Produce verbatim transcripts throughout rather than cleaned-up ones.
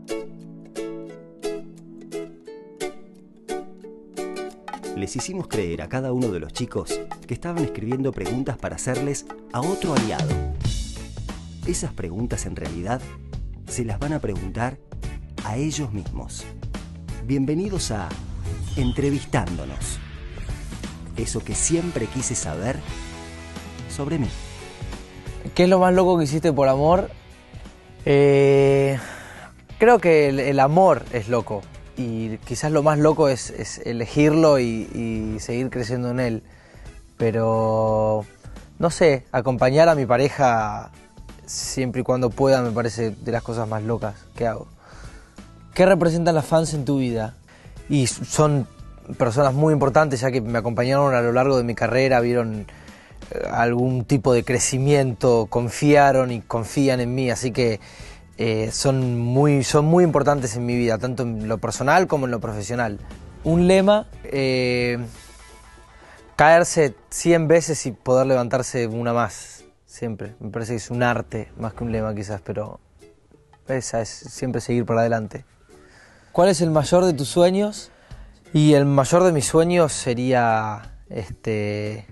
Les hicimos creer a cada uno de los chicos que estaban escribiendo preguntas para hacerles a otro aliado. Esas preguntas en realidad se las van a preguntar a ellos mismos. Bienvenidos a Entrevistándonos. Eso que siempre quise saber sobre mí. ¿Qué es lo más loco que hiciste por amor? Eh, creo que el, el amor es loco. Y quizás lo más loco es, es elegirlo y, y seguir creciendo en él. Pero, no sé, acompañar a mi pareja siempre y cuando pueda me parece de las cosas más locas que hago. ¿Qué representan las fans en tu vida? Y son personas muy importantes, ya que me acompañaron a lo largo de mi carrera, vieron algún tipo de crecimiento, confiaron y confían en mí, así que eh, son, muy, son muy importantes en mi vida, tanto en lo personal como en lo profesional. Un lema, eh, caerse cien veces y poder levantarse una más, siempre. Me parece que es un arte, más que un lema quizás, pero esa es siempre seguir para adelante. ¿Cuál es el mayor de tus sueños? Y el mayor de mis sueños sería este,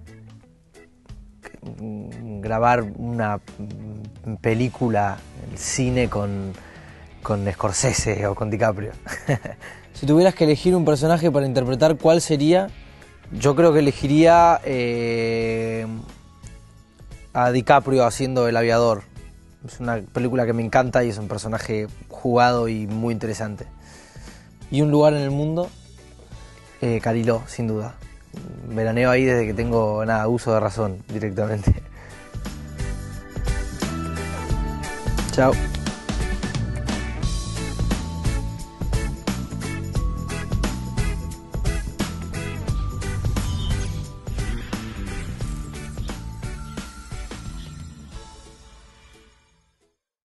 grabar una película en el cine con, con Scorsese o con DiCaprio. Si tuvieras que elegir un personaje para interpretar, ¿cuál sería? Yo creo que elegiría eh, a DiCaprio haciendo El Aviador. Es una película que me encanta y es un personaje jugado y muy interesante. Y un lugar en el mundo, eh, Cariló, sin duda. Veraneo ahí desde que tengo nada, uso de razón directamente. Chao.